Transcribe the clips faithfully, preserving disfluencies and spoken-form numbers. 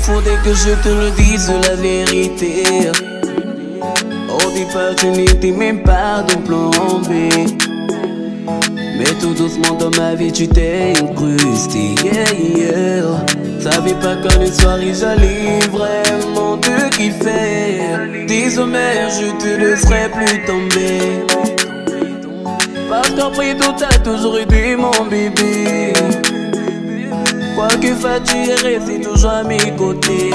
faudrait que je te le dise la vérité. Au départ tu n'étais même pas dans plan B, mais tout doucement dans ma vie tu t'es incrustée, yeah, yeah. Savais pas qu'en les soirées j'allais vraiment te kiffer. Désormais je te laisserai plus tomber, parce qu'après tout t'as toujours été mon bébé. Quoi que fasse, tu es resté toujours à mes côtés.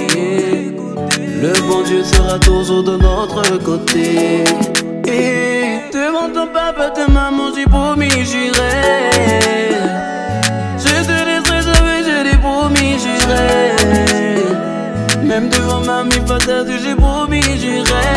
Le bon Dieu sera toujours de notre côté. Et devant ton papa, ta maman, j'ai promis juré. Je te laisserai jamais, je l'ai promis juré. Même devant ma mifa, j'ai promis juré.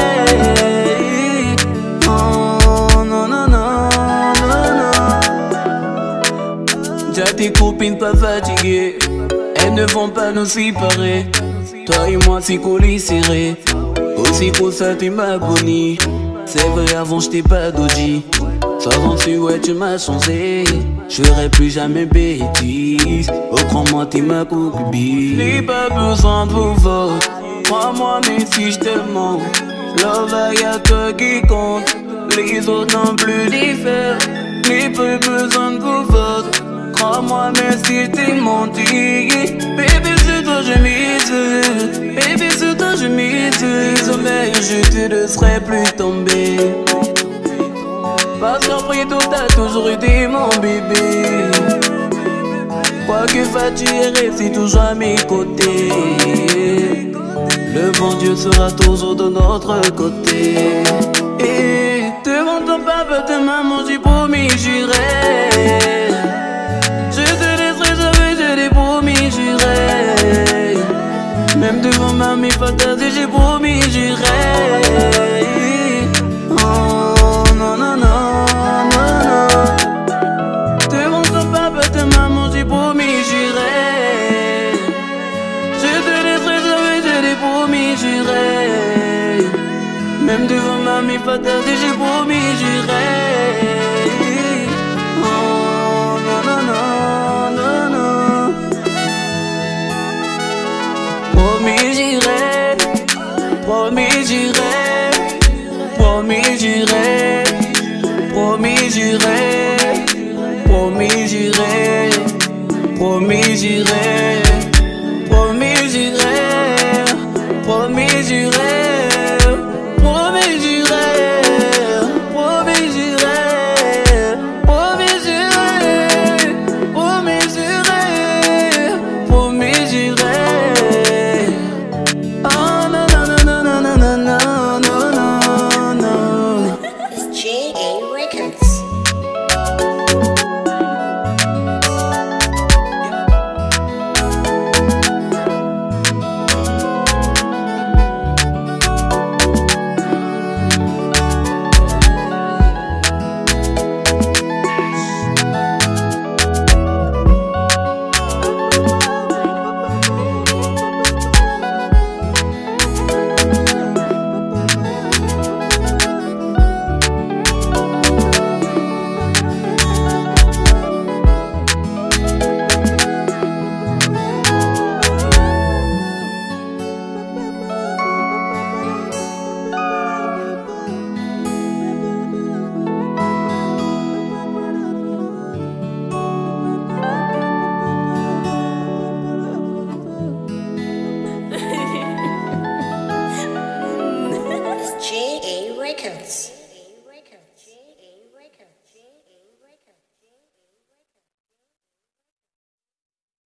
Oh non non non non non. Déjà tes copines pas fatiguées, elles ne vont pas nous séparer. Toi et moi c'est collé serré, aussi pour ça tu m'as bonnie. C'est vrai avant j'étais pas doji, souvent tu ouais tu m'as changé. Je ferai plus jamais bêtise, oh crois-moi t'es ma concubine. J'ai pas besoin de vos votes, crois-moi mais si je te mens, love y'a toi qui compte, les autres n'ont plus diffère. J'ai pas besoin de vos votes, crois-moi mais si je t'ai menti. Bébé sur toi je mise, bébé sur toi je mise. Désormais je te laisserai plus tomber, parce qu'après tout t'as toujours été mon bébé. Quoi que fasse tu es resté toujours à mes côtés. Le bon Dieu sera toujours de notre côté. Et devant ton papa, ta maman, j'ai promis juré. Je te laisserai jamais, je l'ai promis juré. Même devant ma mifa, j'ai promis juré. Oh non non non non non. Devant ton papa, ta maman, j'ai promis juré. Je te laisserai jamais, je l'ai promis juré. Même devant ma mifa, j'ai promis juré. Oh non non non non non. Promis juré, promis juré, promis juré, promis juré, promis juré, promis juré, promis juré, promis juré, promis juré, promis juré, promis juré, promis juré, promis juré. Oh non non non non non non non non non non. J A Records. J A Records.